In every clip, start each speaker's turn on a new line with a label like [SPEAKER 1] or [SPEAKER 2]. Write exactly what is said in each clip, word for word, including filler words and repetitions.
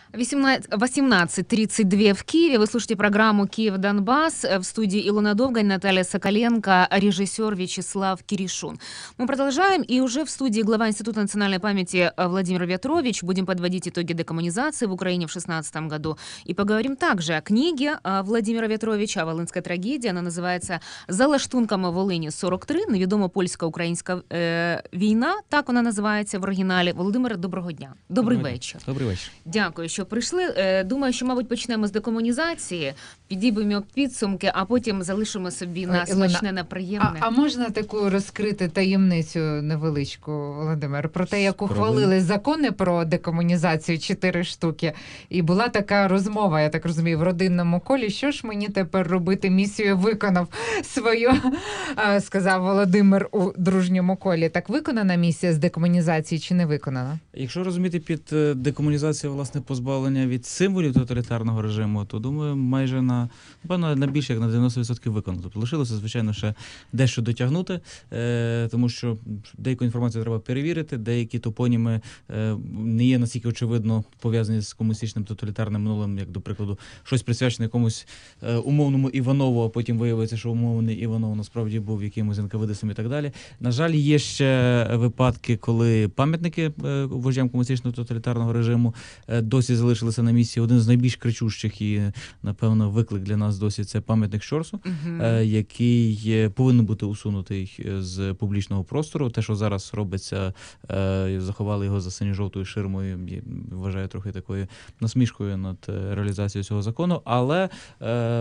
[SPEAKER 1] восемнадцать тридцать два в Киеве. Вы слушаете программу «Киев-Донбасс». В студии Илона Довгань, Наталья Соколенко, режиссер Вячеслав Киришун. Мы продолжаем, и уже в студии глава Института национальной памяти Владимир Вятрович. Будем подводить итоги декоммунизации в Украине в шестнадцатом году. И поговорим также о книге Владимира Вятровича «Волынская трагедия». Она называется «За лаштунками Волині сорок три. Невідома польсько-українська е, війна». Так вона називається в оригіналі. Володимире, доброго дня. Добрий
[SPEAKER 2] Доброго
[SPEAKER 1] вечір.
[SPEAKER 2] Добрий вечір.
[SPEAKER 1] Дякую, що прийшли. Думаю, що, мабуть, почнемо з декомунізації, підіб'ємо підсумки, а потім залишимо собі на смачне, на приємне.
[SPEAKER 3] А, а можна таку розкрити таємницю невеличку, Володимир, про те, як ухвалили закони про декомунізацію, чотири штуки, і була така розмова, я так розумію, в родинному колі, що ж мені тепер робити, місію виконав свою, сказав Володимир у дружньому колі. Так виконана місія з декомунізації чи не виконана?
[SPEAKER 2] Якщо розуміти під декомунізацію, власне, позбавлення від символів тоталітарного режиму, то, думаю, майже на, напевно, на більше, як на дев'яносто відсотків виконано. Тобто лишилося, звичайно, ще дещо дотягнути, е, тому що деяку інформацію треба перевірити, деякі топоніми е, не є настільки очевидно пов'язані з комуністичним тоталітарним минулим, як, до прикладу, щось присвячене якомусь е, умовному Іванову, а потім виявиться, що умовний Іванов насправді був якимось НКВД-сом і так далі. На жаль, є ще випадки, коли пам'ятники е, вождям комуністичного тоталітарного режиму е, досі залишилися на місці. Один з найбільш кричущих і, напевно, виклик для нас досі – це пам'ятник Щорсу, uh-huh. е, який повинен бути усунутий з публічного простору. Те, що зараз робиться, е, заховали його за синьо-жовтою ширмою, вважаю трохи такою насмішкою над реалізацією цього закону, але е,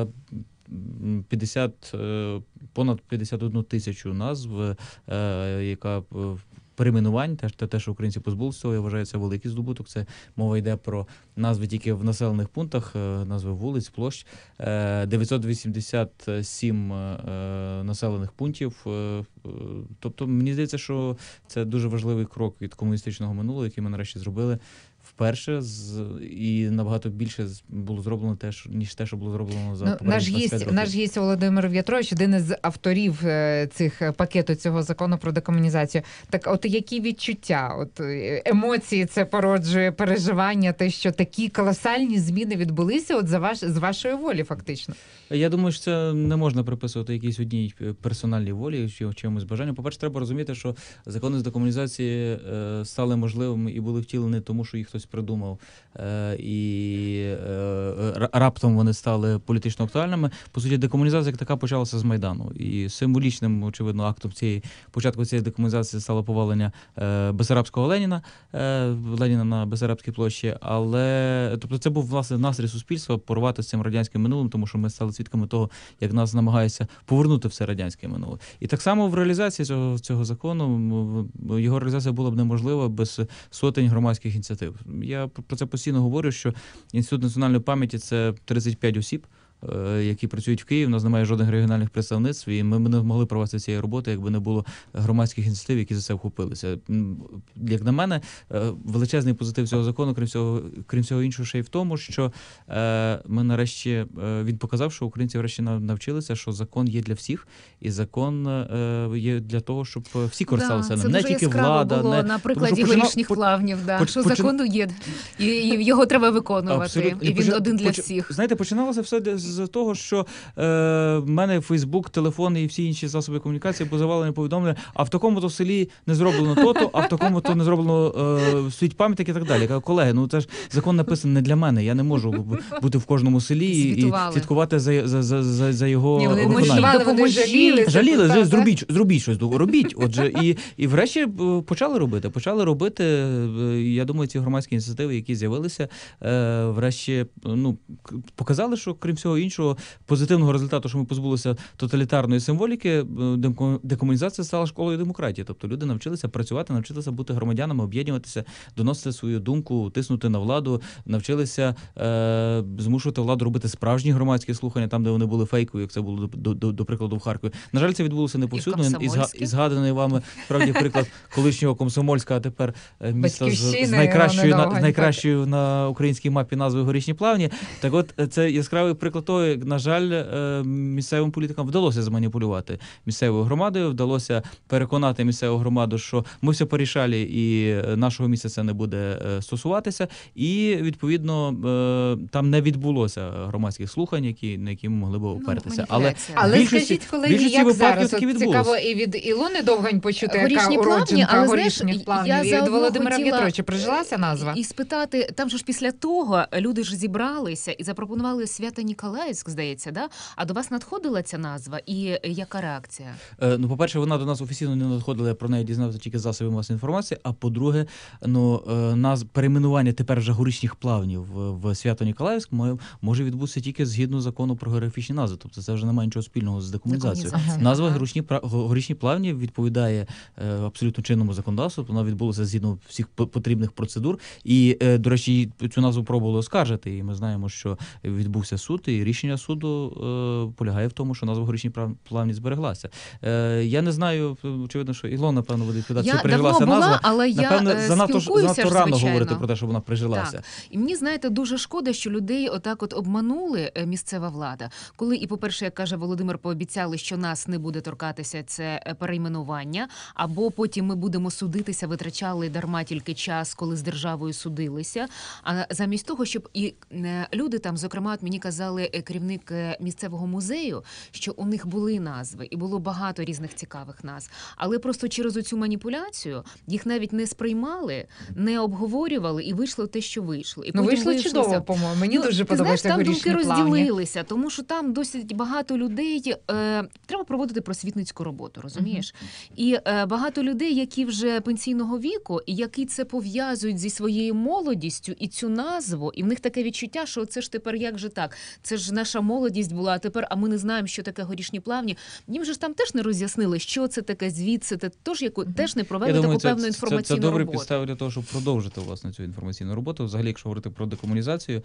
[SPEAKER 2] п'ятдесят, понад п'ятдесят одну тисячу назв, е, яка перейменувань, те, те, що українці позбулися цього, я вважаю, це великий здобуток. Це мова йде про назви тільки в населених пунктах, назви вулиць, площ. дев'ятсот вісімдесят сім населених пунктів. Тобто, мені здається, що це дуже важливий крок від комуністичного минулого, який ми нарешті зробили вперше, з, і набагато більше було зроблено те, що, ніж те, що було зроблено за
[SPEAKER 3] ну,
[SPEAKER 2] попередні
[SPEAKER 3] наш гість, наш гість Володимир В'ятрович, один із авторів цих пакету цього закону про декомунізацію. Так от які відчуття, от емоції це породжує, переживання, те, що такі колосальні зміни відбулися от за ваш, з вашої волі фактично?
[SPEAKER 2] Я думаю, що це не можна приписувати якійсь одній персональній волі чи чомусь бажанню. По-перше, треба розуміти, що закони з декомунізації стали можливими і були втілені тому, що їх хтось придумав, і раптом вони стали політично актуальними. По суті, декомунізація як така почалася з Майдану. І символічним, очевидно, актом цієї початку цієї декомунізації стало повалення Бессарабського Леніна, Леніна на Бессарабській площі. Але, тобто, це був, власне, настрій суспільства порвати з цим радянським минулим, тому що ми стали свідками того, як нас намагаються повернути все радянське минуле. І так само в реалізації цього, цього закону, його реалізація була б неможлива без сотень громадських ініціатив. Я про це постійно говорю, що Інститут національної пам'яті – це тридцять п'ять осіб, які працюють в Києві. У нас немає жодних регіональних представництв, і ми не могли провести цієї роботи, якби не було громадських ініціатив, які за це вхопилися. Як на мене, величезний позитив цього закону, крім всього, крім всього іншого, ще й в тому, що ми нарешті, він показав, що українці врешті навчилися, що закон є для всіх, і закон є для того, щоб всі користалися ним.
[SPEAKER 1] Да,
[SPEAKER 2] не тільки влада.
[SPEAKER 1] Було
[SPEAKER 2] не...
[SPEAKER 1] на прикладі горішніх плавнів, да,
[SPEAKER 2] поч...
[SPEAKER 1] що
[SPEAKER 2] поч...
[SPEAKER 1] закону є, і, і його треба виконувати,
[SPEAKER 2] Абсолютно.
[SPEAKER 1] і він
[SPEAKER 2] поч...
[SPEAKER 1] один для
[SPEAKER 2] поч...
[SPEAKER 1] всіх.
[SPEAKER 2] Знаєте, починалося все з того, що е, в мене Фейсбук, телефон і всі інші засоби комунікації були завалені повідомлення, а в такому-то селі не зроблено то-то, а в такому-то не зроблено е, стоїть пам'ятник і так далі. Я кажу, колеги, ну це ж закон написаний не для мене, я не можу бути в кожному селі і, і слідкувати за, за, за, за, за його
[SPEAKER 1] Ні, вони
[SPEAKER 2] виконанням.
[SPEAKER 1] допоможіть.
[SPEAKER 2] Жаліли, жаліли, зробіть, зробіть щось, робіть. Отже, і, і врешті почали робити. Почали робити, я думаю, ці громадські ініціативи, які з'явилися, е, врешті, ну, показали, що крім всього іншого, позитивного результату, що ми позбулися тоталітарної символіки, декомунізація стала школою демократії. Тобто люди навчилися працювати, навчилися бути громадянами, об'єднуватися, доносити свою думку, тиснути на владу, навчилися е, змушувати владу робити справжні громадські слухання там, де вони були фейкові, як це було, до, до, до прикладу, в Харкові. На жаль, це відбулося не повсюдно. І, і, і згаданий вами, справді, приклад колишнього Комсомольська, а тепер міста з, з найкращою, на, з найкращою на українській мапі назвою Горішні Плавні. Так от, це яскравий приклад того, на жаль, е, місцевим політикам вдалося зманіпулювати місцевою громадою, вдалося переконати місцеву громаду, що ми все порішали і нашого місця це не буде е, стосуватися. І, відповідно, е, там не відбулося громадських слухань, які, на які ми могли б опертися.
[SPEAKER 1] Ну,
[SPEAKER 2] Але,
[SPEAKER 3] Але
[SPEAKER 2] більшості,
[SPEAKER 3] скажіть, колеги,
[SPEAKER 2] більшості
[SPEAKER 3] як
[SPEAKER 2] випадків
[SPEAKER 3] зараз?
[SPEAKER 2] таки
[SPEAKER 3] От
[SPEAKER 2] відбулося.
[SPEAKER 3] цікаво і від Ілони Довгань почути, яка
[SPEAKER 1] Горішні плавні,
[SPEAKER 3] уродженка
[SPEAKER 1] але, знаєш,
[SPEAKER 3] горішніх плавнів,
[SPEAKER 1] я
[SPEAKER 3] і від
[SPEAKER 1] заодно
[SPEAKER 3] Володимира
[SPEAKER 1] хотіла
[SPEAKER 3] Петровича прижилася назва?
[SPEAKER 1] І спитати, там же ж після того люди ж зібралися і запропонували Свято-Ніколаївськ, здається, да? А до вас надходила ця назва і яка реакція?
[SPEAKER 2] Е, ну, по-перше, вона до нас офіційно не надходила, я про неї дізнався тільки з засобів масової інформації, а по-друге, ну, е, наз... перейменування тепер вже горішніх плавнів в, в Свято-Ніколаївськ має- може відбутися тільки згідно закону про географічні назви, тобто це вже не має нічого спільного з декомунізацією.
[SPEAKER 1] Декомунізація.
[SPEAKER 2] Назва
[SPEAKER 1] Ага.
[SPEAKER 2] горішні, пра- го- горішні плавні відповідає е, абсолютно чинному законодавству, вона відбулася згідно всіх по- потрібних процедур. І, е, до речі, цю назву пробували оскаржити, і ми знаємо, що відбувся суд, і рішення суду е, полягає в тому, що назва горішні прав- плавні збереглася. Е, я не знаю, очевидно, що Ілона, напевно, буде відповідати,
[SPEAKER 1] Я
[SPEAKER 2] чи прижилася
[SPEAKER 1] давно була,
[SPEAKER 2] назва.
[SPEAKER 1] але я
[SPEAKER 2] Напевно,
[SPEAKER 1] е,
[SPEAKER 2] занадто, ж-
[SPEAKER 1] спілкуюся
[SPEAKER 2] занадто
[SPEAKER 1] ж,
[SPEAKER 2] рано
[SPEAKER 1] звичайно.
[SPEAKER 2] говорити про те, що вона прижилася.
[SPEAKER 1] Так. І мені, знаєте, дуже шкода, що людей отак от обманули е, місцева влада. Коли, і, по-перше, як каже Володимир, пообіцяли, що нас не буде торкатися це е, перейменування, або потім ми будемо судитися, витрачали дарма тільки час, коли з державою судилися. А замість того, щоб і е, люди там, зокрема, от мені казали е, керівник е, місцевого музею, що у них були назви, і було багато різних цікавих назв. Але просто через оцю маніпуляцію їх навіть не сприймали, не обговорювали, і вийшло те, що вийшло. І
[SPEAKER 3] Ну,
[SPEAKER 1] потім
[SPEAKER 3] вийшло
[SPEAKER 1] вийшлося-
[SPEAKER 3] чудово, по-моєму. Мені
[SPEAKER 1] Ну,
[SPEAKER 3] дуже
[SPEAKER 1] ти знаєш,
[SPEAKER 3] подобаються
[SPEAKER 1] там
[SPEAKER 3] горішні
[SPEAKER 1] думки
[SPEAKER 3] плавні.
[SPEAKER 1] розділилися, тому що там досить багато людей. Е, треба проводити просвітницьку роботу, розумієш? І е, багато людей, які вже пенсійного віку, і які це пов'язують зі своєю молодістю, і цю назву, і в них таке відчуття, що це ж тепер як же так? Це ж наша молодість була, а тепер, а ми не знаємо, що таке горішні плавні. Їм же ж там теж не роз'яснили, що це таке, звідси, це тож яку теж не провели
[SPEAKER 2] Я думаю,
[SPEAKER 1] таку
[SPEAKER 2] це,
[SPEAKER 1] певну
[SPEAKER 2] це,
[SPEAKER 1] інформаційну
[SPEAKER 2] це добрі
[SPEAKER 1] роботу.
[SPEAKER 2] підстави для того, щоб продовжити власне цю інформаційну роботу. Взагалі, якщо говорити про декомунізацію,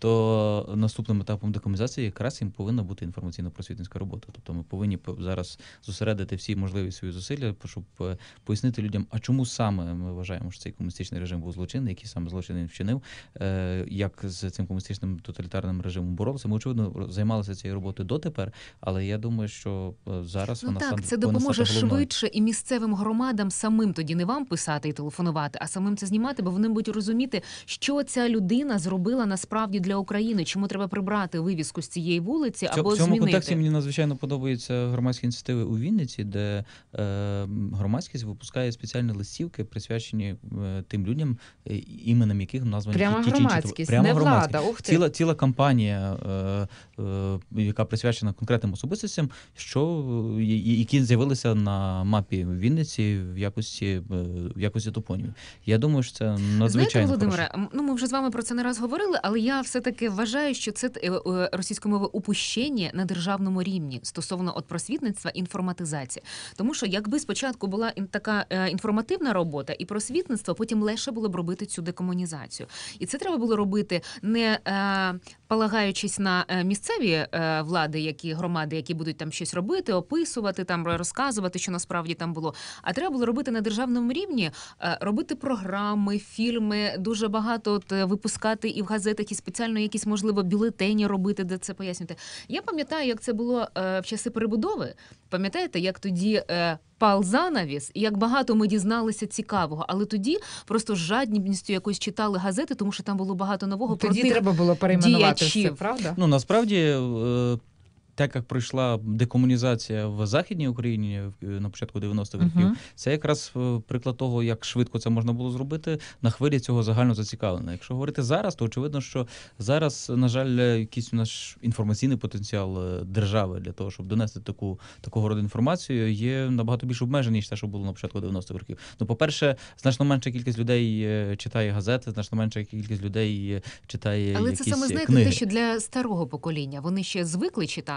[SPEAKER 2] то наступним етапом декомунізації якраз їм повинна бути інформаційно-просвітницька робота. Тобто ми повинні по- зараз зосередити всі можливі свої зусилля, щоб е, пояснити людям, а чому саме ми вважаємо, що цей комуністичний режим був злочинний, які саме злочини він вчинив, е, як з цим комуністичним тоталітарним режимом боролися. Ми, очевидно, займалися цією роботою дотепер, але я думаю, що е, зараз
[SPEAKER 1] Ну
[SPEAKER 2] вона
[SPEAKER 1] так,
[SPEAKER 2] стане-
[SPEAKER 1] це
[SPEAKER 2] повинна
[SPEAKER 1] допоможе
[SPEAKER 2] стати головною.
[SPEAKER 1] швидше і місцевим громадам самим тоді не вам писати і телефонувати, а самим це знімати, бо вони будуть розуміти, що ця людина зробила насправді для України, чому треба прибрати вивіску з цієї вулиці
[SPEAKER 2] В цьому-
[SPEAKER 1] або
[SPEAKER 2] в цьому
[SPEAKER 1] змінити.
[SPEAKER 2] контексті мені надзвичайно подобаються громадські ініціативи у Вінниці, де е, громадськість випускає спеціальні листівки, присвячені е, тим людям, е, іменем яких названі
[SPEAKER 3] Прямо
[SPEAKER 2] ті, ті чи інші
[SPEAKER 3] громадськість,
[SPEAKER 2] прямо
[SPEAKER 3] не
[SPEAKER 2] громадськість.
[SPEAKER 3] влада. Ух ти.
[SPEAKER 2] Ціла, ціла кампанія, е, е, яка присвячена конкретним особистостям, що е, і- які з'явилися на мапі в Вінниці в якості, е, в якості топонімів. Я думаю, що це надзвичайно
[SPEAKER 1] Знаєте,
[SPEAKER 2] хороше.
[SPEAKER 1] Володимире, м, ну ми вже з вами про це не раз говорили, але я все-таки вважаю, що це е, е, російською мовою упущення на державному рівні стосовно от просвітництва, інформатизації. Тому що якби спочатку була ін- така е, інформативна робота і просвітництво, потім легше було б робити цю декомунізацію. І це треба було робити не е, полагаючись на е, місцеві е, влади, які громади, які будуть там щось робити, описувати, там розказувати, що насправді там було. А треба було робити на державному рівні, е, робити програми, фільми, дуже багато от, е, випускати і в газетах, і спеціально якісь, можливо, бюлетені робити, де це пояснювати. Я пам'ятаю, як це було е, в часи перебудови. Пам'ятаєте, як тоді е, пал занавіс, і як багато ми дізналися цікавого. Але тоді просто з жадністю якось читали газети, тому що там було багато нового
[SPEAKER 3] Тоді
[SPEAKER 1] про тих
[SPEAKER 3] треба було перейменувати
[SPEAKER 1] діячів.
[SPEAKER 3] все, правда?
[SPEAKER 2] Ну, насправді, е, так як пройшла декомунізація в Західній Україні е, на початку дев'яностих років,
[SPEAKER 3] Мгм.
[SPEAKER 2] це якраз е, приклад того, як швидко це можна було зробити на хвилі цього загально зацікавлення. Якщо говорити зараз, то очевидно, що зараз, на жаль, якийсь наш інформаційний потенціал е, держави для того, щоб донести таку, такого роду інформацію, є набагато більш обмежений, ніж те, що було на початку дев'яностих років. Ну, по-перше, значно менша кількість людей е, читає газети, значно менша кількість людей е, читає
[SPEAKER 1] Але
[SPEAKER 2] якісь
[SPEAKER 1] це саме, знаєте,
[SPEAKER 2] книги.
[SPEAKER 1] те, що для старого покоління. Вони ще звикли читати,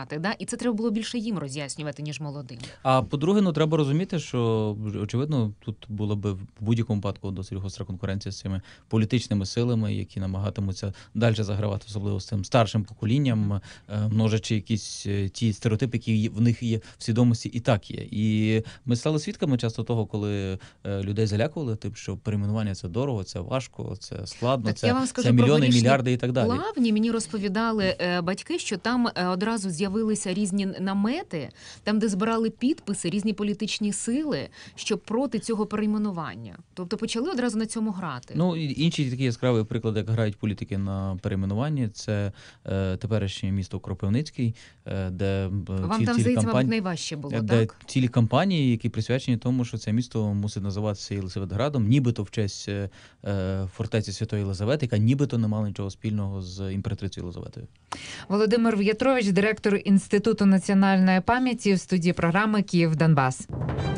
[SPEAKER 1] розмовляти, да? І це треба було більше їм роз'яснювати, ніж молодим.
[SPEAKER 2] А по-друге, ну треба розуміти, що очевидно тут була би в будь-якому випадку досить гостра конкуренція з цими політичними силами, які намагатимуться далі загравати, особливо з цим старшим поколінням, множачи якісь ті стереотипи, які в них є в свідомості, і так є. І ми стали свідками часто того, коли людей залякували, тим, що перейменування це дорого, це важко, це складно,
[SPEAKER 1] так,
[SPEAKER 2] це,
[SPEAKER 1] я вам скажу,
[SPEAKER 2] це мільйони,
[SPEAKER 1] горішні
[SPEAKER 2] мільярди і так далі.
[SPEAKER 1] Плавні мені розповідали е, батьки, що там е, одразу з'явилися різні намети, там, де збирали підписи, різні політичні сили, що проти цього перейменування. Тобто почали одразу на цьому грати.
[SPEAKER 2] Ну, і інші такі яскраві приклади, як грають політики на перейменуванні, це е, теперішнє місто Кропивницький, е, де е,
[SPEAKER 1] Вам
[SPEAKER 2] ці,
[SPEAKER 1] там,
[SPEAKER 2] цілі
[SPEAKER 1] здається,
[SPEAKER 2] кампанії,
[SPEAKER 1] мабуть, найважче було,
[SPEAKER 2] де
[SPEAKER 1] так?
[SPEAKER 2] цілі кампанії, які присвячені тому, що це місто мусить називатися Єлисаветградом, нібито в честь е, фортеці Святої Єлизавети, яка нібито не мала нічого спільного з імператрицею Єлизаветою.
[SPEAKER 3] Володимир В'ятрович, директор Інституту національної пам'яті, в студії програми «Київ Донбас».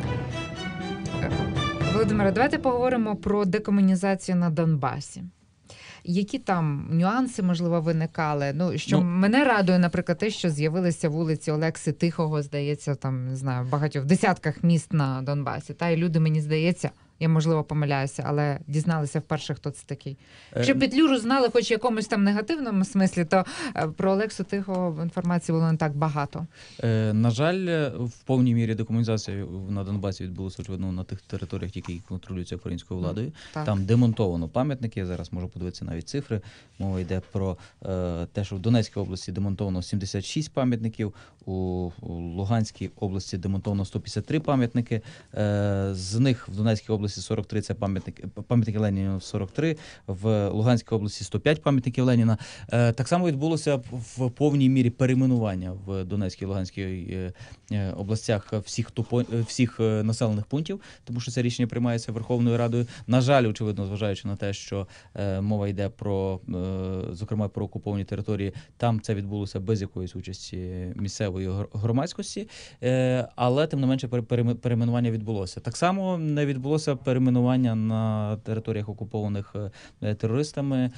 [SPEAKER 3] Володимире, давайте поговоримо про декомунізацію на Донбасі. Які там нюанси, можливо, виникали? Ну, що ну, мене радує, наприклад, те, що з'явилися вулиці Олекси Тихого, здається, там, не знаю, в багатьох, в десятках міст на Донбасі. Та, і люди, мені здається, я, можливо, помиляюся, але дізналися вперше, хто це такий. Якщо Петлюру знали хоч в якомусь там негативному смислі, то про Олексу Тихого інформації було не так багато.
[SPEAKER 2] Е, на жаль, в повній мірі декомунізація на Донбасі відбулася, очевидно, на тих територіях, які контролюються українською владою. Так. Там демонтовано пам'ятники, я зараз можу подивитися навіть цифри. Мова йде про е, те, що в Донецькій області демонтовано сімдесят шість пам'ятників, у, у Луганській області демонтовано сто п'ятдесят три пам'ятники, е, з них в Донецькій області сорок три – це пам'ятники, пам'ятники Леніна сорок три, в Луганській області сто п'ять пам'ятників Леніна. Е, так само відбулося в повній мірі перейменування в Донецькій і Луганській е, е, областях всіх, тупо, всіх населених пунктів, тому що це рішення приймається Верховною Радою. На жаль, очевидно, зважаючи на те, що е, мова йде про, е, зокрема, про окуповані території, там це відбулося без якоїсь участі місцевої громадськості, е, але, тим не менше, перейменування відбулося. Так само не відбулося перейменування на територіях, окупованих терористами,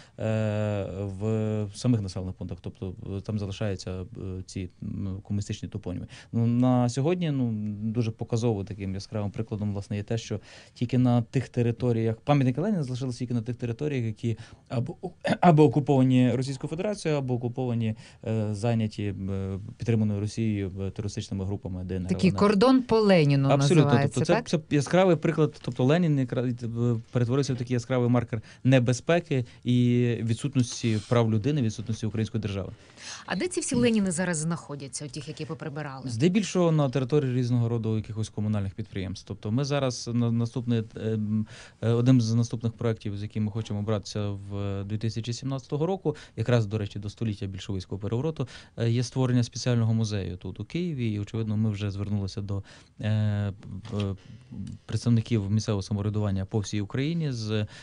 [SPEAKER 2] в самих населених пунктах. Тобто там залишаються ці комуністичні топоніми. Ну, на сьогодні ну, дуже показово таким яскравим прикладом власне є те, що тільки на тих територіях, пам'ятники Леніна залишилися тільки на тих територіях, які або, або окуповані Російською Федерацією, або окуповані, зайняті підтриманою Росією терористичними групами ДНР.
[SPEAKER 3] Такий кордон по Леніну
[SPEAKER 2] абсолютно,
[SPEAKER 3] називається,
[SPEAKER 2] тобто,
[SPEAKER 3] так?
[SPEAKER 2] Це, це яскравий приклад, тобто Ленін перетворився в такий яскравий маркер небезпеки і відсутності прав людини, відсутності української держави.
[SPEAKER 1] А де ці всі Леніни зараз знаходяться, тих, які поприбирали?
[SPEAKER 2] Здебільшого на території різного роду якихось комунальних підприємств. Тобто ми зараз на наступний одним з наступних проєктів, з яким ми хочемо братися в дві тисячі сімнадцятого року, якраз, до речі, до століття більшовицького перевороту, є створення спеціального музею тут у Києві. І, очевидно, ми вже звернулися до е, представників місцевого самоврядування по всій Україні з, е,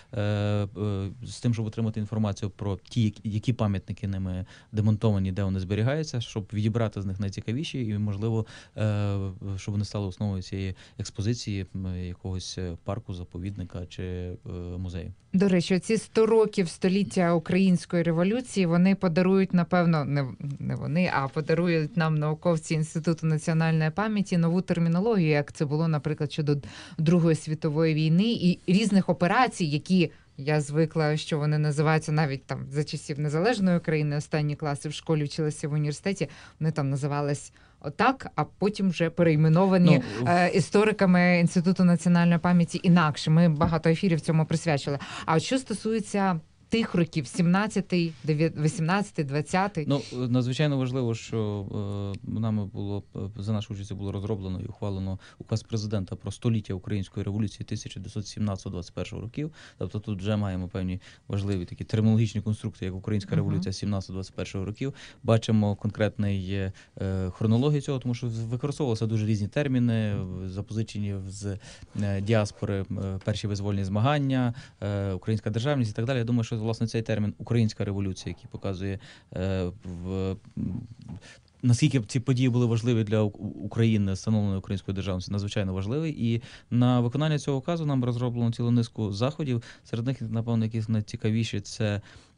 [SPEAKER 2] з тим, щоб отримати інформацію про ті, які пам'ятники ними демонтовані, де вони зберігаються, щоб відібрати з них найцікавіші і, можливо, е, щоб вони стали основою цієї експозиції якогось парку, заповідника чи е, музею.
[SPEAKER 3] До речі, ці сто років століття української революції, вони подарують, напевно, не, не вони, а подарують нам науковці Інституту національної пам'яті нову термінологію, як це було, наприклад, щодо Другої світової війни і різних операцій, які я звикла, що вони називаються навіть там за часів Незалежної України, останні класи в школі вчилися в університеті, вони там називались отак, а потім вже перейменовані ну, е, істориками Інституту національної пам'яті інакше. Ми багато ефірів цьому присвячили. А от що стосується тих років, сімнадцятий, вісімнадцятий, двадцятий.
[SPEAKER 2] Ну, надзвичайно важливо, що е, нами було, за нашу участю було розроблено і ухвалено указ президента про століття Української революції тисяча дев'ятсот сімнадцятого - двадцять першого років. Тобто тут вже маємо певні важливі такі термінологічні конструкції, як Українська революція сімнадцятого - двадцять першого років. Бачимо конкретний е, хронологію цього, тому що використовувалися дуже різні терміни, запозичені з е, діаспори, е, перші визвольні змагання, е, українська державність і так далі. Я думаю, що власне цей термін «українська революція», який показує е, в наскільки ці події були важливі для України, становленої української державності, надзвичайно важливий. І на виконання цього указу нам розроблено цілу низку заходів. Серед них, напевно, які найцікавіші – це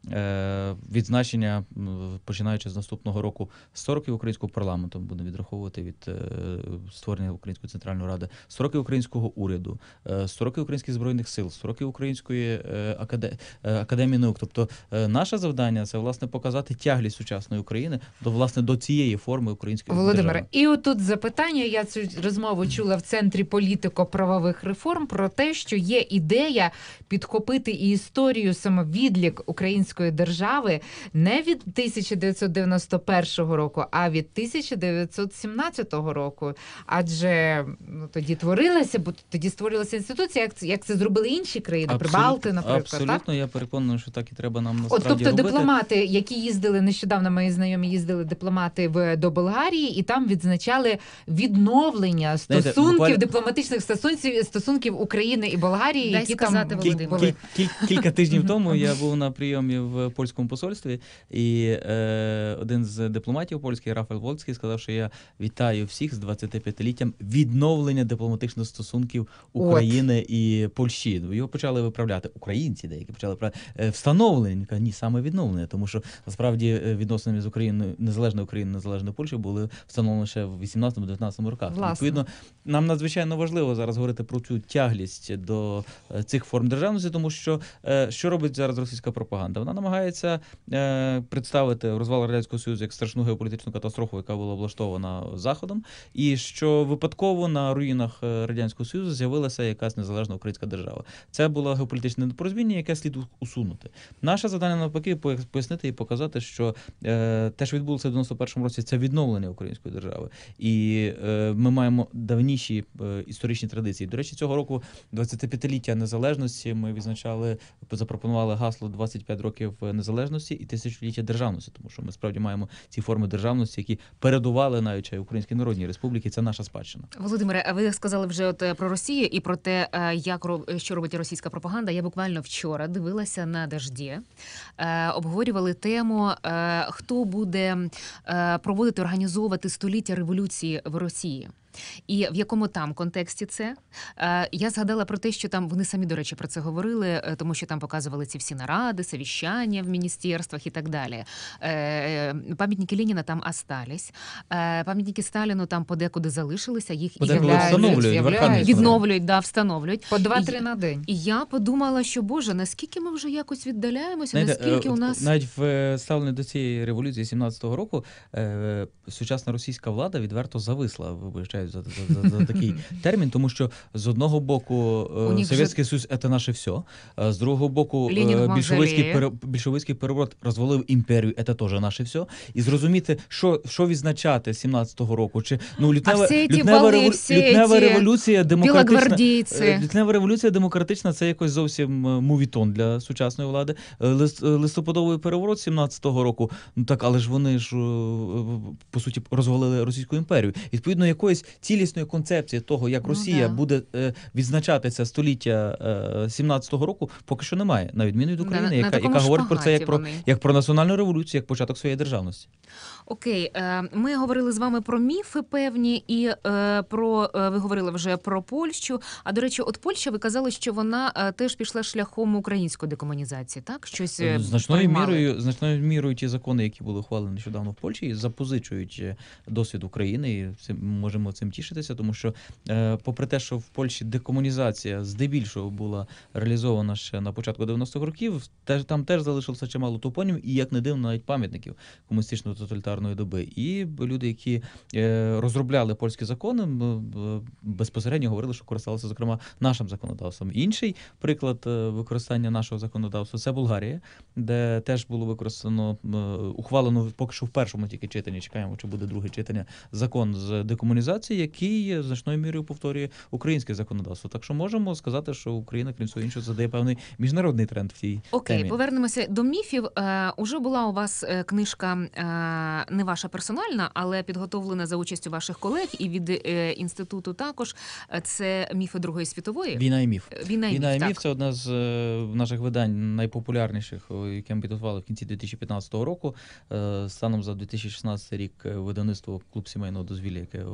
[SPEAKER 2] е, відзначення, м, починаючи з наступного року, сто років українського парламенту, будемо відраховувати від е, створення Української Центральної Ради, сто років українського уряду, е, сто років українських збройних сил, сто років української е, акаде, е, академії наук. Тобто е, наше завдання це власне показати тяглість сучасної України до власне до цієї форми української
[SPEAKER 3] Володимире,
[SPEAKER 2] держави.
[SPEAKER 3] і отут запитання. Я цю розмову чула в Центрі політико-правових реформ про те, що є ідея підхопити і історію, саме відлік української держави не від тисяча дев'ятсот дев'яносто першого року, а від тисяча дев'ятсот сімнадцятого року. Адже ну, тоді творилася, бо тоді створилася інституція, як це, як це зробили інші країни, Прибалти, наприклад.
[SPEAKER 2] Абсолютно,
[SPEAKER 3] так?
[SPEAKER 2] я переконаний, що так і треба нам
[SPEAKER 3] От,
[SPEAKER 2] насправді
[SPEAKER 3] тобто
[SPEAKER 2] робити.
[SPEAKER 3] дипломати, які їздили нещодавно, мої знайомі їздили дипломати в до Болгарії, і там відзначали відновлення
[SPEAKER 2] Знаєте,
[SPEAKER 3] стосунків,
[SPEAKER 2] буквально-
[SPEAKER 3] дипломатичних стосунків, стосунків України і Болгарії,
[SPEAKER 1] Дай
[SPEAKER 3] які
[SPEAKER 1] сказати,
[SPEAKER 3] там
[SPEAKER 1] Володимир.
[SPEAKER 3] були.
[SPEAKER 2] Кіль, кіль, кілька тижнів тому я був на прийомі в польському посольстві, і е, один з дипломатів польських, Рафаель Волцький, сказав, що я вітаю всіх з двадцятип'ятиліттям відновлення дипломатичних стосунків України і Польщі. Його почали виправляти українці, деякі почали виправляти. Е, встановлення. Він каже, ні, саме відновлення, тому що насправді е, відносини з Україною, незалежною Україною, незалежною Польщею були встановлені ще в вісімнадцятому-дев'ятнадцятому роках.
[SPEAKER 3] Власне.
[SPEAKER 2] Відповідно, нам надзвичайно важливо зараз говорити про цю тяглість до е, цих форм державності, тому що е, що робить зараз російська пропаганда? Вона намагається е, представити розвал Радянського Союзу як страшну геополітичну катастрофу, яка була облаштована Заходом, і що випадково на руїнах е, Радянського Союзу з'явилася якась незалежна українська держава. Це було геополітичне непорозуміння, яке слід усунути. Наше завдання навпаки пояснити і показати, що е, те, що відбулося в дев'яносто першому році, це відновлення української держави. І е, ми маємо давніші е, історичні традиції. До речі, цього року двадцятип'ятиліття незалежності ми відзначали, запропонували гасло двадцять п'ять років незалежності і тисячоліття державності, тому що ми справді маємо ці форми державності, які передували навіть Українській Народній Республіці. Це наша спадщина.
[SPEAKER 1] Володимире, а ви сказали вже от е, про Росію і про те, е, як ро- що робить російська пропаганда. Я буквально вчора дивилася на «Дожді», е, обговорювали тему, е, хто буде е, проводити, організовувати століття революції в Росії. І в якому там контексті це? Е, Я згадала про те, що там вони самі, до речі, про це говорили, е, тому що там показували ці всі наради, совіщання в міністерствах і так далі. Е, Пам'ятники Леніна там остались. Е, Пам'ятники Сталіну там подекуди залишилися, їх і
[SPEAKER 2] Подекуди
[SPEAKER 3] З'являються,
[SPEAKER 2] встановлюють,
[SPEAKER 3] з'являються.
[SPEAKER 2] Верховний Суд.
[SPEAKER 1] відновлюють, да, встановлюють.
[SPEAKER 3] По два-три
[SPEAKER 1] І-
[SPEAKER 3] на день.
[SPEAKER 1] І я подумала, що, Боже, наскільки ми вже якось віддаляємося,
[SPEAKER 2] Знаєте,
[SPEAKER 1] наскільки
[SPEAKER 2] е,
[SPEAKER 1] у
[SPEAKER 2] от
[SPEAKER 1] нас...
[SPEAKER 2] навіть в е, ставленні до цієї революції сімнадцятого року е, сучасна російська влада відверто зависла, вибачаю за, за, за, за такий термін, тому що з одного боку
[SPEAKER 1] У
[SPEAKER 2] е,
[SPEAKER 1] них
[SPEAKER 2] Совєтський Союз – це наше все, а з другого боку
[SPEAKER 1] Ленін в
[SPEAKER 2] е, більшовицький,
[SPEAKER 1] мавзолеї.
[SPEAKER 2] пере, більшовицький переворот розвалив імперію, це теж наше все. І зрозуміти, що, що відзначати сімнадцятого року, чи ну лютнева,
[SPEAKER 1] всі ті
[SPEAKER 2] лютнева,
[SPEAKER 1] вали,
[SPEAKER 2] револю-
[SPEAKER 1] всі
[SPEAKER 2] лютнева
[SPEAKER 1] ті
[SPEAKER 2] революція демократична.
[SPEAKER 1] білогвардійці.
[SPEAKER 2] Е, Лютнева революція демократична – це якось зовсім е, мувітон для сучасної влади. Е, лист- е, Листопадовий переворот сімнадцятого року, ну так, але ж вони ж, е, по суті, розвалили Російську імперію. І, відповідно, якоїсь цілісної концепції того, як
[SPEAKER 1] Ну,
[SPEAKER 2] Росія
[SPEAKER 1] да.
[SPEAKER 2] буде е, відзначати це століття е, сімнадцятого року, поки що немає, на відміну від
[SPEAKER 1] На-
[SPEAKER 2] України,
[SPEAKER 1] на
[SPEAKER 2] яка,
[SPEAKER 1] такому
[SPEAKER 2] яка говорить про це як
[SPEAKER 1] шпагаті
[SPEAKER 2] про,
[SPEAKER 1] вони.
[SPEAKER 2] як про національну революцію, як початок своєї державності.
[SPEAKER 1] Окей, е, ми говорили з вами про міфи певні, і е, про е, ви говорили вже про Польщу. А до речі, от Польща, ви казали, що вона е, теж пішла шляхом української декомунізації, так? Щось е,
[SPEAKER 2] Значною
[SPEAKER 1] приймали.
[SPEAKER 2] мірою, значною мірою ті закони, які були ухвалені нещодавно в Польщі, запозичують е, досвід України, і цим можемо цим тішитися, тому що, е, попри те, що в Польщі декомунізація здебільшого була реалізована ще на початку дев'яностих років, теж там теж залишилося чимало топонімів і, як не дивно, навіть пам'ятників комуністичної тоталітарної доби. І люди, які е, розробляли польські закони, м, е, безпосередньо говорили, що користалися, зокрема, нашим законодавством. Інший приклад е, використання нашого законодавства – це Болгарія, де теж було використано, е, ухвалено поки що в першому тільки читанні, чекаємо, чи буде друге читання, закон з декомунізації, який значною мірою повторює українське законодавство. Так що можемо сказати, що Україна, крім всього іншого, задає певний міжнародний тренд в цій
[SPEAKER 1] Окей,
[SPEAKER 2] темі.
[SPEAKER 1] повернемося до міфів. Е, уже була у вас е, книжка, е, не ваша персональна, але підготовлена за участю ваших колег і від е, інституту також. Е, Це міфи Другої світової.
[SPEAKER 2] Війна і міф.
[SPEAKER 1] Війна і
[SPEAKER 2] Війна і
[SPEAKER 1] міф,
[SPEAKER 2] міф
[SPEAKER 1] так.
[SPEAKER 2] це одна з е, наших видань найпопулярніших, о, яке ми підготували в кінці дві тисячі п'ятнадцятого року. Е, Станом за дві тисячі шістнадцятий рік е, видавництво «Клуб сімейного дозвілля», яке опублікувало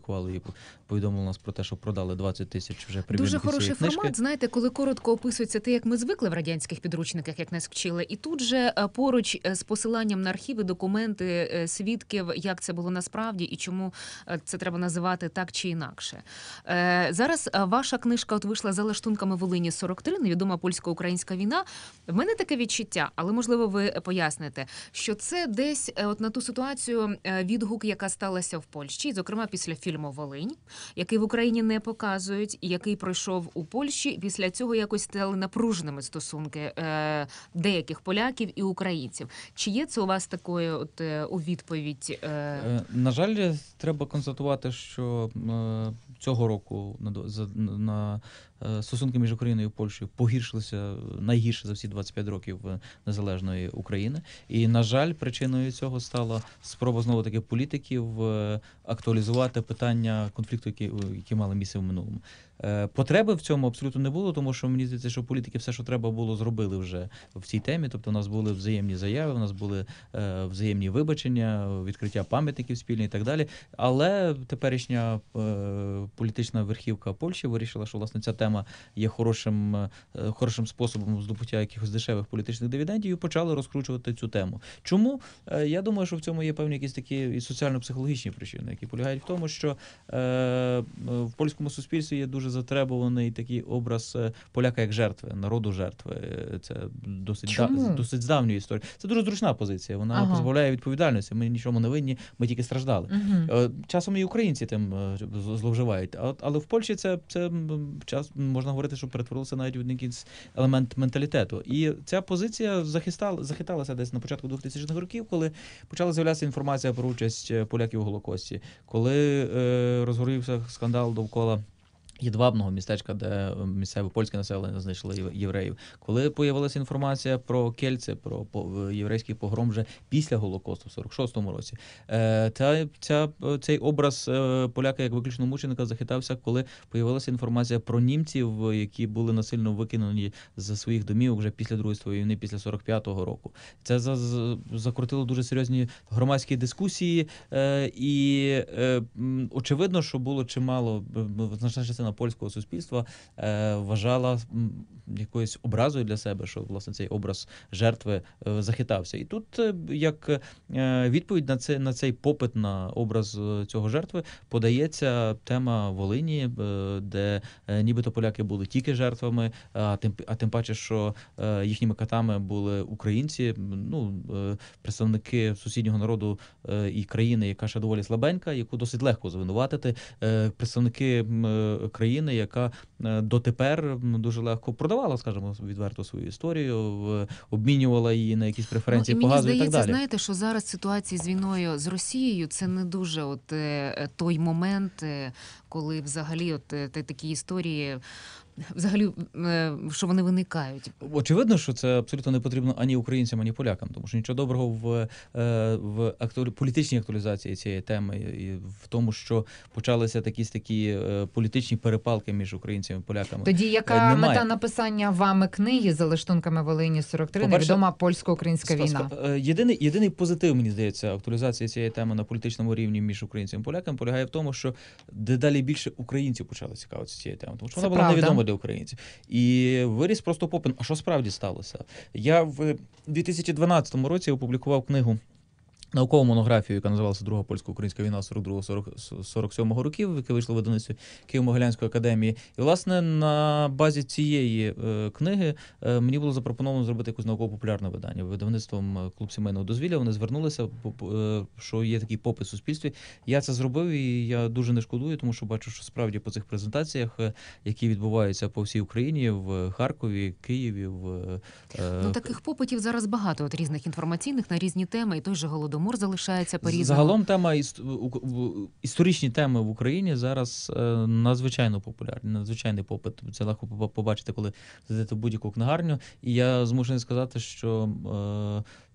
[SPEAKER 2] опублікували і повідомили нас про те, що продали двадцять тисяч вже примірників
[SPEAKER 1] Дуже хороший
[SPEAKER 2] цієї книжки.
[SPEAKER 1] формат, знаєте, коли коротко описується те, як ми звикли в радянських підручниках, як нас вчили, і тут же е, поруч е, з посиланням на архіви, документи, е, свідків, як це було насправді і чому е, це треба називати так чи інакше. Е, Зараз е, ваша книжка от вийшла за лаштунками Волині сорок три, невідома польсько-українська війна. В мене таке відчуття, але можливо ви поясните, що це десь е, от на ту ситуацію е, відгук, яка сталася в Польщі, зокрема після фільму «Волинь», який в Україні не показують, і який пройшов у Польщі. Після цього якось стали напруженими стосунки е, деяких поляків і українців. Чи є це у вас такою от, е, у відповідь? Е...
[SPEAKER 2] Е, На жаль, треба констатувати, що е, цього року на, до- за- на е, стосунки між Україною і Польщею погіршилися найгірше за всі двадцять п'ять років е, незалежної України. І, на жаль, причиною цього стала спроба знову-таки політиків е, актуалізувати питання конфлікту, які, які мали місце в минулому. Е, Потреби в цьому абсолютно не було, тому що мені здається, що політики все, що треба було, зробили вже в цій темі. Тобто у нас були взаємні заяви, у нас були е, взаємні вибачення, відкриття пам'ятників спільні і так далі. Але теперішня е, політична верхівка Польщі вирішила, що власне ця тема є хорошим, е, хорошим способом здобуття якихось дешевих політичних дивідендів і почали розкручувати цю тему. Чому? Е, Я думаю, що в цьому є певні якісь такі і соціально-психологічні причини, які полягають в тому, що е, в польському суспільстві є дуже затребуваний такий образ е, поляка як жертви, народу жертви. Е, Це досить, да,
[SPEAKER 3] Чому?
[SPEAKER 2] досить з давньої історії. Це дуже зручна позиція. Вона
[SPEAKER 3] Ага.
[SPEAKER 2] позбавляє відповідальності. Ми нічому не винні, ми тільки страждали.
[SPEAKER 3] Угу.
[SPEAKER 2] Е, Часом і українці тим е, з- зловживають. А от- Але в Польщі це, це м, час можна говорити, що перетворилося навіть в якийсь елемент менталітету. І ця позиція захистала, захиталася десь на початку двохтисячних років, коли почала з'являтися інформація про участь е, поляків у Голокості, коли е, розгорівся скандал довкола Єдвабного містечка, де місцеве польське населення знайшли єв- євреїв. Коли появилася інформація про Кельце, про по- єврейський погром вже після Голокосту в сорок шостому році, е, та, ця, цей образ е, поляка як виключно мученика захитався, коли появилася інформація про німців, які були насильно викинені з своїх домів вже після Другої світової війни, після сорок п'ятого року. Це за- з- закрутило дуже серйозні громадські дискусії, е, і е, м, очевидно, що було чимало, б- б- значна частина польського суспільства е, вважала м, якоюсь образою для себе, що власне цей образ жертви е, захитався. І тут, е, як е, відповідь на це на цей попит на образ е, цього жертви, подається тема Волині, е, де е, нібито поляки були тільки жертвами, а тим а тим паче, що е, їхніми катами були українці, ну е, представники сусіднього народу е, і країни, яка ще доволі слабенька, яку досить легко звинуватити, е, представники м, е, країни, яка е, дотепер м, дуже легко продавала, скажімо, відверто свою історію, в- обмінювала її на якісь преференції
[SPEAKER 1] Ну,
[SPEAKER 2] по
[SPEAKER 1] і мені
[SPEAKER 2] газу і так
[SPEAKER 1] здається,
[SPEAKER 2] далі.
[SPEAKER 1] знаєте, що зараз ситуація з війною з Росією це не дуже от е, той момент, е, коли взагалі от е, та- такі історії, взагалі, е, що вони виникають.
[SPEAKER 2] Очевидно, що це абсолютно не потрібно ані українцям, ані полякам, тому що нічого доброго в, е, в актуалі... політичній актуалізації цієї теми і в тому, що почалися якісь такі е, політичні перепалки між українцями і поляками.
[SPEAKER 3] Тоді яка
[SPEAKER 2] Е, немає.
[SPEAKER 3] мета написання вами книги за лаштунками Волині сорок три,
[SPEAKER 2] По-перше,
[SPEAKER 3] невідома польсько-українська
[SPEAKER 2] Сп-
[SPEAKER 3] війна?
[SPEAKER 2] сп- е, Єдиний, єдиний позитив, мені здається, актуалізації цієї теми на політичному рівні між українцями і поляками полягає в тому, що дедалі більше українців почали цікавитися цією темою, тому що
[SPEAKER 3] Це
[SPEAKER 2] вона була
[SPEAKER 3] правда.
[SPEAKER 2] невідома для українців. І виріс просто попит. А що справді сталося? Я в дві тисячі дванадцятому році опублікував книгу, наукову монографію, яка називалася «Друга польсько-українська війна сорок другого - сорок сьомого років», яке вийшло в видавництві Києво-Могилянської академії. І, власне, на базі цієї е, книги е, мені було запропоновано зробити якусь науково-популярне видання. Видавництвом е, «Клуб сімейного дозвілля» вони звернулися, по- по- е, що є такий попит в суспільстві. Я це зробив, і я дуже не шкодую, тому що бачу, що справді по цих презентаціях, е, які відбуваються по всій Україні, в Харкові, Києві, в е,
[SPEAKER 1] Ну, таких попитів зараз багато от різних інформаційних на різні теми, і той же Голодомор залишається по-різному.
[SPEAKER 2] Загалом тема іс- у- у- історичні теми в Україні зараз е, надзвичайно популярні, надзвичайний попит. Це легко поба- побачити, коли зайдете в будь-яку книгарню. І я змушений сказати, що е,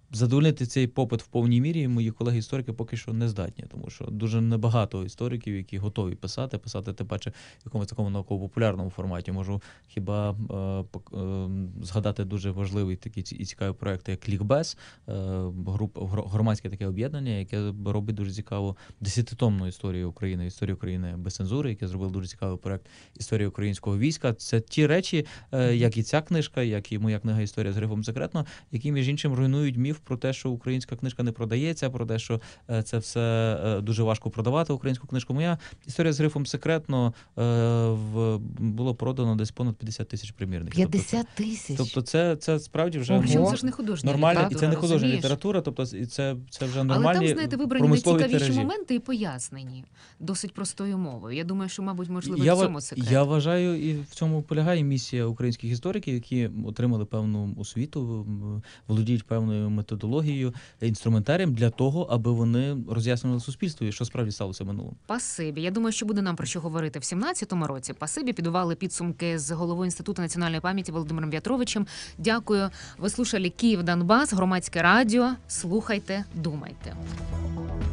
[SPEAKER 2] задовольнити цей попит в повній мірі мої колеги-історики поки що не здатні, тому що дуже небагато істориків, які готові писати, писати тим паче в якомусь такому науково-популярному форматі. Можу хіба е, е, згадати дуже важливий такий і цікавий проєкт, як Лікбез, е, груп, громадське таке об'єднання, яке робить дуже цікаву десятитомну історію України, історію України без цензури, яке зробив дуже цікавий проєкт «Історія українського війська». Це ті речі, е, як і ця книжка, як і моя книга «Історія з грифом секретно», які, між іншим, руйнують міф про те, що українська книжка не продається, про те, що е, це все е, дуже важко продавати, українську книжку. Моя «Історія з грифом секретно» е, в, було продано десь понад п'ятдесят тисяч примірників.
[SPEAKER 3] п'ятдесят тисяч?
[SPEAKER 2] Тобто це, це справді вже
[SPEAKER 3] Ого.
[SPEAKER 1] Причому це ж не художня
[SPEAKER 2] нормальна, і
[SPEAKER 1] література,
[SPEAKER 2] це не художня
[SPEAKER 1] розумієш?
[SPEAKER 2] література, тобто і це, це вже
[SPEAKER 1] Але
[SPEAKER 2] нормальні
[SPEAKER 1] там, знаєте, вибрані
[SPEAKER 2] промислові
[SPEAKER 1] найцікавіші
[SPEAKER 2] тиражі.
[SPEAKER 1] моменти і пояснені досить простою мовою. Я думаю, що, мабуть, можливо,
[SPEAKER 2] Я,
[SPEAKER 1] в
[SPEAKER 2] ва-
[SPEAKER 1] цьому секрет.
[SPEAKER 2] я вважаю, і в цьому полягає місія українських істориків, які отримали певну освіту, м, володіють певною методологією, інструментарієм для того, аби вони роз'яснювали суспільству, що справді сталося в минулому.
[SPEAKER 1] Пасибі. Я думаю, що буде нам про що говорити в сімнадцятому році. Пасибі. Підбивали підсумки з головою Інституту національної пам'яті Володимиром В'ятровичем. Дякую. Ви слушали Київ Донбас, громадське радіо. Слухайте, думайте.